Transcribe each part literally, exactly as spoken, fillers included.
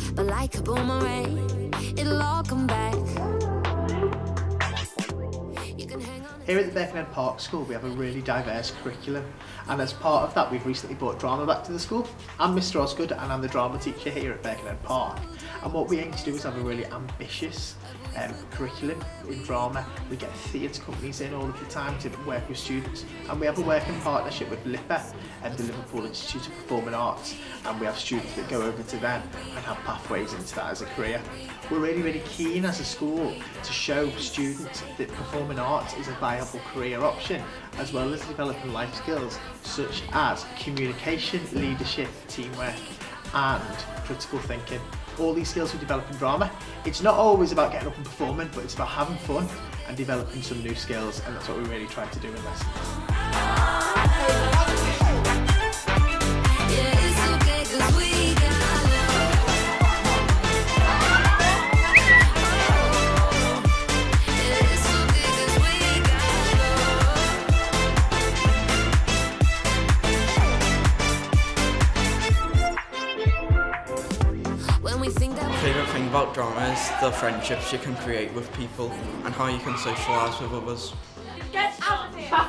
but like a boomerang, it'll all come back. You can hang on. Here at the Birkenhead Park School we have a really diverse curriculum, and as part of that we've recently brought drama back to the school. I'm Mister Osgood and I'm the drama teacher here at Birkenhead Park, and what we aim to do is have a really ambitious um, curriculum in drama. We get theatre companies in all of the time to work with students, and we have a working partnership with LIPA and the Liverpool Institute of Performing Arts, and we have students that go over to them and have pathways into that as a career. We're really really keen as a school to show students that performing arts is a viable career option, as well as developing life skills such as communication, leadership, teamwork and critical thinking. All these skills we develop in drama. It's not always about getting up and performing, but it's about having fun and developing some new skills, and that's what we really try to do in lessons. My favourite thing about drama is the friendships you can create with people and how you can socialise with others. Get out of here!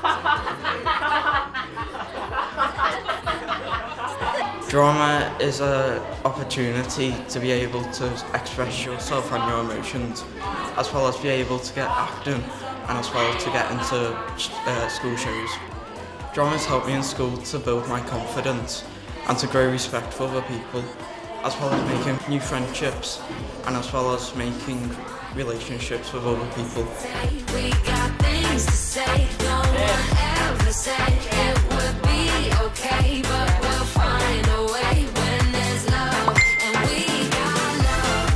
Drama is an opportunity to be able to express yourself and your emotions, as well as be able to get acting and as well to get into uh, school shows. Drama has helped me in school to build my confidence and to grow respect for other people, as well as making new friendships and as well as making relationships with other people. We got things to say, no one ever said it would be okay, but we'll find a way when there's love, and we got love.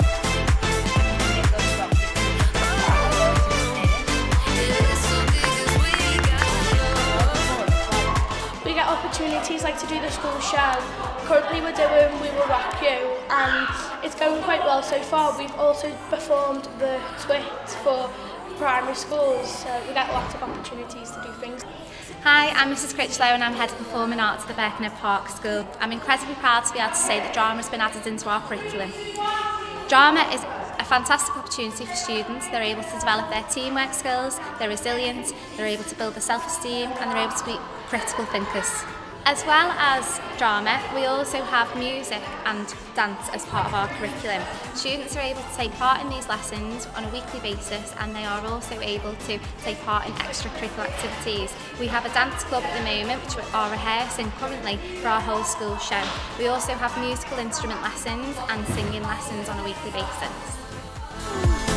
It's so big 'cause we got love. We get opportunities like to do the school show. Currently we're doing We Will Rock You, and it's going quite well so far. We've also performed the twit for primary schools, so we get lots of opportunities to do things. Hi, I'm Missus Critchlow and I'm Head of Performing Arts at the Birkenhead Park School. I'm incredibly proud to be able to say that drama has been added into our curriculum. Drama is a fantastic opportunity for students. They're able to develop their teamwork skills, they're resilient, they're able to build their self-esteem, and they're able to be critical thinkers. As well as drama, we also have music and dance as part of our curriculum. Students are able to take part in these lessons on a weekly basis, and they are also able to take part in extracurricular activities. We have a dance club at the moment which we are rehearsing currently for our whole school show. We also have musical instrument lessons and singing lessons on a weekly basis.